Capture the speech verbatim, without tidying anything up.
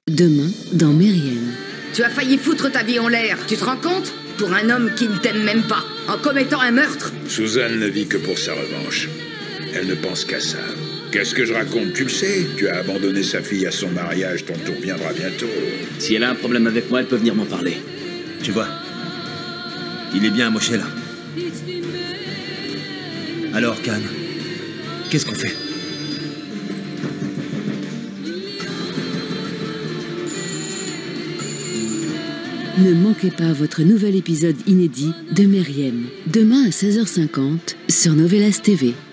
Demain, dans Mérienne. Tu as failli foutre ta vie en l'air, tu te rends compte? Pour un homme qui ne t'aime même pas, en commettant un meurtre. Suzanne ne vit que pour sa revanche. Elle ne pense qu'à ça. Qu'est-ce que je raconte? Tu le sais, tu as abandonné sa fille à son mariage, ton tour viendra bientôt. Si elle a un problème avec moi, elle peut venir m'en parler. Tu vois, il est bien amoché là. Alors, Khan, qu'est-ce qu'on fait? Ne manquez pas votre nouvel épisode inédit de Mérienne, demain à seize heures cinquante sur Novelas T V.